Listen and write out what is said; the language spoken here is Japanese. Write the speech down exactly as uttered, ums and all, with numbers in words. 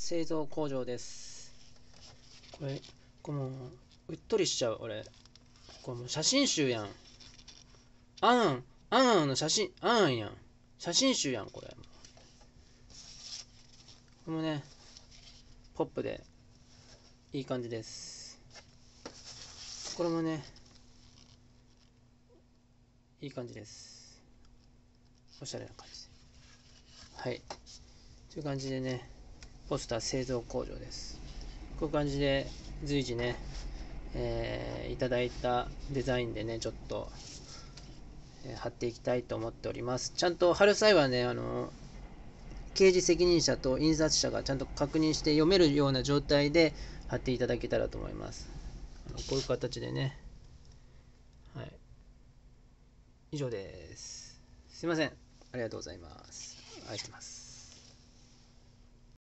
製造工場です。これ、これもう、うっとりしちゃう、俺。これもう写真集やん。あん、あんの写真、あんやん。写真集やん、これ。これもね、ポップで、いい感じです。これもね、いい感じです。おしゃれな感じで。はい。という感じでね、ポスター製造工場です。こういう感じで随時ね、えー、いただいたデザインでね、ちょっと、えー貼っていきたいと思っております。ちゃんと貼る際はね、あの、掲示責任者と印刷者がちゃんと確認して読めるような状態で貼っていただけたらと思います。あのこういう形でね、はい。以上です。すいません。ありがとうございます。愛してます。